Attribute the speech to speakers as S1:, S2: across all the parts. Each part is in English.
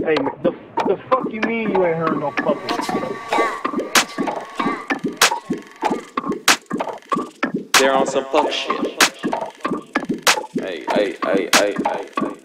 S1: Hey, man, the fuck you mean you ain't heard no fucking?
S2: They're on some fuck shit. Hey.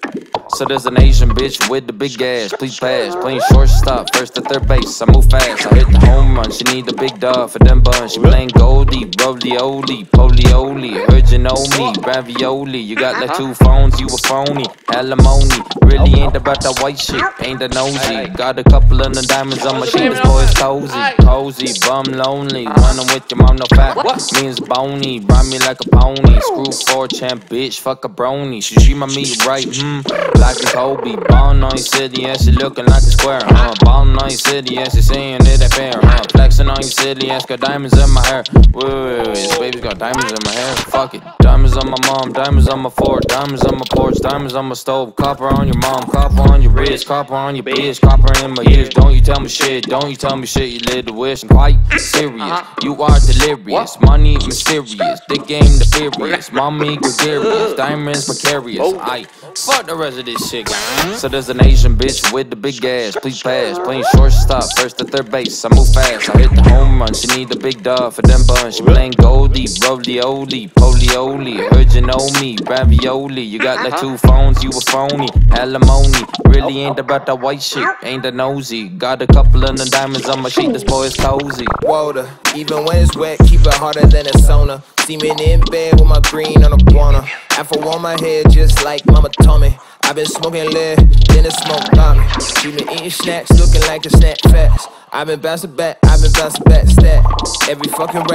S3: So there's an Asian bitch with the big ass. Please pass, playing shortstop, first to third base. I move fast, I hit the home run. She need the big dog for them buns. She playing Goldie, Roly-oly, Polly-oly. Heard you know me, ravioli. You got like 2 phones, you a phony. Alimony, really ain't about that white shit. Ain't that nosy. Got a couple of the diamonds on my sheet. This boy is cozy, bum lonely. Running with your mom, no fat. Means bony, ride me like a pony. Screw 4 champ, bitch, fuck a brony. She my meat right, like a Kobe. Ballin' on your city and she looking like a square, Ballin' on your city and she saying it ain't fair, Flexing on your city and she got diamonds in my hair. Wait, this baby's got diamonds in my hair. Fuck it. Diamonds on my mom, diamonds on my fork, diamonds on my porch, diamonds on my stove. Copper on your mom, copper on your wrist, copper on your bitch, copper in my ears. Don't you tell me shit, don't you tell me shit. You live the wish. I'm quite serious, you are delirious. Money mysterious, the game the furious. Mommy gregarious, diamonds precarious. Fuck the rest of this shit. So there's an Asian bitch with the big ass. Please pass, playing shortstop, first to third base. I move fast, I hit the home run. She need the big dog for them buns. She playing Goldie, Roly-oly, Polly-oly. Heard you know me, ravioli. You got like 2 phones, you a phony. Alimony, really ain't about that white shit. Ain't that nosy. Got a couple of the diamonds on my sheet. This boy is cozy.
S4: Water, even when it's wet, keep it harder than a sauna. Steaming in bed with my green on the corner. Afro on my head just like Mama told me. I've been smoking lead, then the smoke got me. She been eating snacks, looking like the snack fast. I've been bouncing back, stat. Every fucking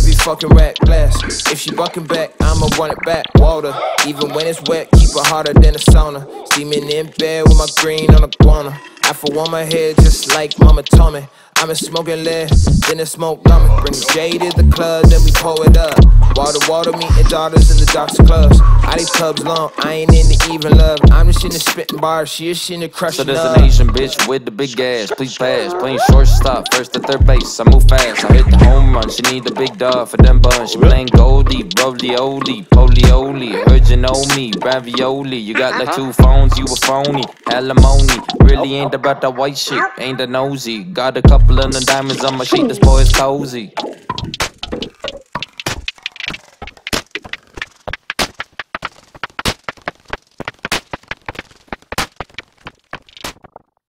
S4: rack glass. If she bucking back, I'ma run it back. Water, even when it's wet, keep it harder than a sauna. Steaming in bed with my green on the corner. Afro on my head just like Mama told me. I've been smoking lead, then the smoke got me. Bring the J to the club, then we pull it up. Water, meeting daughters in the doctor clubs. All these clubs long, I ain't into even love. I'm just in the spitting bars, she is in the crushing.
S3: So there's an Asian bitch with the big ass. Please pass, playing shortstop, first to third base. I move fast, I hit the home run. She need the big dog for them buns. She playing Goldie, Roly-oly, Polly-oly. Heard you know me, ravioli. You got like 2 phones, you a phony. Alimony, really ain't about that white shit. Ain't that nosy. Got a couple of the diamonds on my sheet. This boy is cozy.